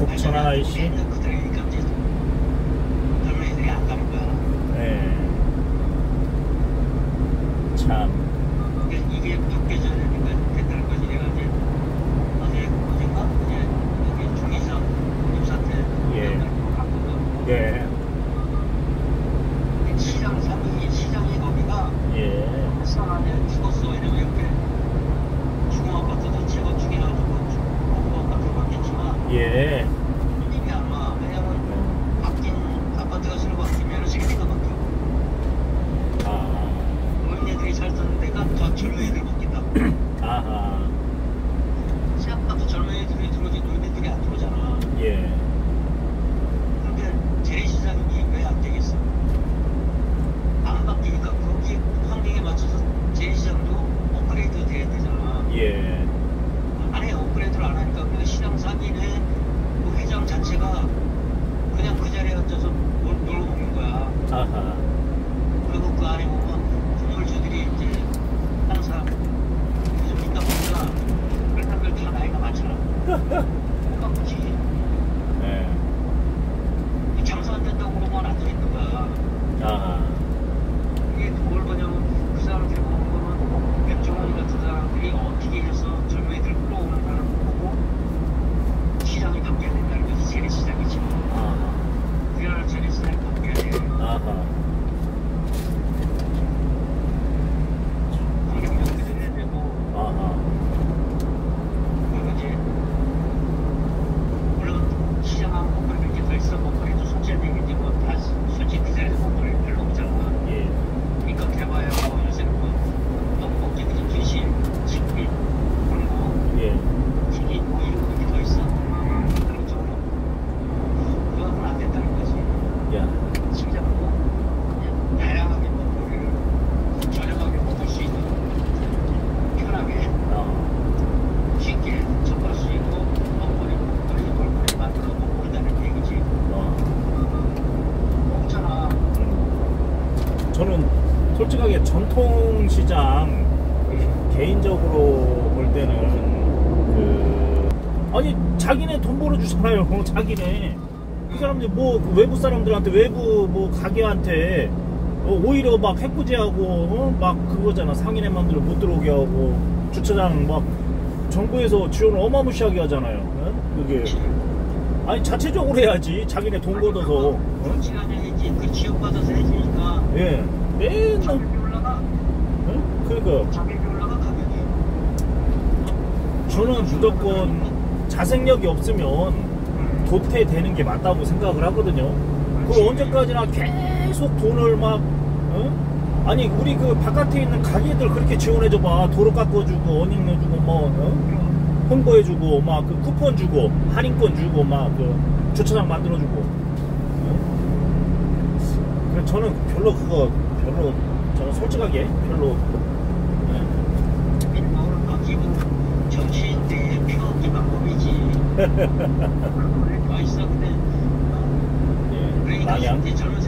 북천안 IC. 네. 참. 이게 바뀌어져야 된다는 거지. 내가 이제 어젠가 이제 여기 중의선 입사태 바꾸고. 예. 시장이 거기가 산안에 죽었어. 이러면 이렇게 주공 아파트도 재건축해가지고 공부 아파트로 바뀌었지만 예. 힘이 안 와. 왜냐면 바뀐 아파트가 새로 바뀌면 세대가 바뀌어. 노인네들이 잘 사는 데가 더 젊은 애들 바뀐다. 아하. 새 아파트 젊은 애들이 들어오지 노인네들이 안 들어오잖아. 예. 근데 재래시장이 왜 안 되겠어? 안 바뀌니까 거기 환경에 맞춰서 재래시장도 업그레이드 돼야 되잖아. 예. 안에 업그레이드를 안 하니까 그 시장 상인의 그 회장 자체가 그냥 그 자리에 앉아서 놀고 먹는 거야. 아하. 그리고 그 안에 보면 건물주들이 이제 항상 좀 있다 보니까 그런 사람들 다 나이가 많잖아. 똑같지. 예. 장사 안 된다고 그러면 앉아 있는 거야. 아하. 이게 뭘 보냐면 그 사람들이 보는 거는 백종원 같은 사람들이 어떻게 해서 젊은 애들 끌어오는 사람을 보고 시장이 바뀌어야 된다는 거지. 재래시장이지. 아하. 우리나라 재래시장이 바뀌어야 돼. 아하. 환경적으로 해야 되고. 아하. 그리고 이제 물론 시장하고 먹거리가 이제 더 있어. 먹거리도 손질되게 이제 뭐다 솔직히 그 자리에서 먹거리 별로 없잖아. 예. 그러니까 개발야 뭐 요새는 뭐 떡볶이 그냥 김치, 치킨, 그리고 예. 튀김 뭐 이런 게 더 있어. 그런 쪽으로 그거는 안 된다는 거지. 야. 시장하고 그냥 다양하게 먹거리를 저렴하게 먹을 수 있는 편하게 쉽게 접할 수 있고 먹거리 만들어 먹고 있다는 얘기지. 없잖아. 저는 솔직하게 전통시장 개인적으로 볼 때는 아니 자기네 돈 벌어주잖아요. 자기네 그 사람들 뭐 외부 사람들한테 외부 뭐 가게한테 오히려 막 해코지하고 막 그거잖아. 상인의 맘대로 못 들어오게 하고 주차장 막 정부에서 지원을 어마무시하게 하잖아요. 그게 아니 자체적으로 해야지. 자기네 돈 걷어서. 정치가 아니지. 그 지역받아서 해주니까. 예. 맨날 가격이 올라가. 그러니까 가격이 올라가 가격이. 저는 무조건 자생력이 없으면 도태되는 게 맞다고 생각을 하거든요. 그 언제까지나 계속 돈을 막 아니 우리 그 바깥에 있는 가게들 그렇게 지원해줘봐. 도로 깎아주고 어닝 넣어주고 뭐 홍보해주고 막 그 쿠폰 주고 할인권 주고 막 그 주차장 만들어주고. 그래서 저는 별로 저는 솔직하게 별로. 기본 정치인들의 표기 방법이지. 맛있어 근데. 예, 그러니까 마냥. 젊은